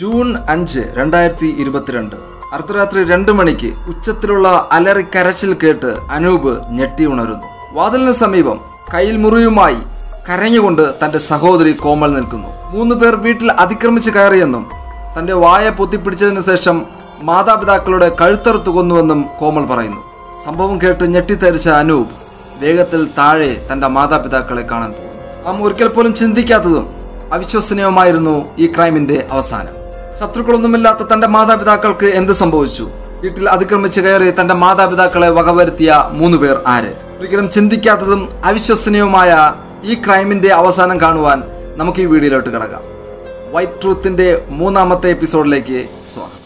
June 5, 2022 അർദ്ധരാത്രി 2 മണിക്ക് ഉച്ചത്തിലുള്ള അലറി കരച്ചിൽ കേട്ട് അനൂപ് ഞെട്ടി ഉണരുന്നു. വാതിലിന് സമീപം കയ്യിൽ മുറിയുമായി കരഞ്ഞുകൊണ്ട് തന്റെ സഹോദരി കോമൾ നിൽക്കുന്നു. 3 പേർ വീട്ടിൽ അതിക്രമിച്ച് കയറിയെന്നും തന്റെ വായ പൊത്തിപ്പിടിച്ചതിനു ശേഷം മാതാപിതാക്കളുടെ കഴുത്തറുത്തു കൊന്നുവെന്നും കോമൾ പറയുന്നു. സംഭവം കേട്ട് ഞെട്ടിത്തരിച്ച അനൂപ് വേഗത്തിൽ താഴെ തന്റെ മാതാപിതാക്കളെ കാണാൻ പോകുന്നു. നാം ഒരിക്കൽ പോലും ചിന്തിക്കാത്തതും അവിശ്വസനീയമായിരുന്നു ഈ ക്രൈമിന്റെ അവസാനം. ശത്രുക്കളൊന്നുമില്ലാത്ത തന്റെ മാതാപിതാക്കൾക്ക് എന്ത് സംഭവിച്ചു? വീട്ടിൽ അതിക്രമിച്ച് കയറി തന്റെ മാതാപിതാക്കളെ വകവരുത്തിയ 3 പേർ ആര്? ഒരിക്കലും ചിന്തിക്കാത്തതും അവിശ്വസനീയവുമായ ഈ ക്രൈമിന്റെ അവസാനം കാണുവാൻ നമുക്ക് ഈ വീഡിയോയിലോട്ട് കിടക്കാം. വൈറ്റ് ട്രൂത്തിന്റെ 3ാമത്തെ എപ്പിസോഡിലേക്ക് സ്വാഗതം.